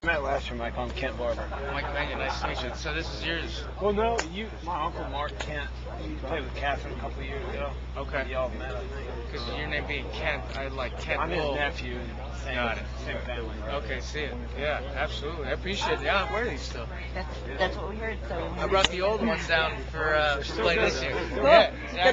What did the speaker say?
Met last year, Mike. I'm Kent Barber. Michael Pena, nice to meet you. So this is yours. Well, no, my uncle Mark Kent. He played with Catherine a couple of years ago. Okay. Y'all met, I think. Because your name being Kent, I like Kentwool. I'm his nephew. Got it. Same family. Okay, see it. Yeah, absolutely. I appreciate it. Yeah, where are these still? That's what we heard. So I brought the old ones down for display this year. Cool. Yeah.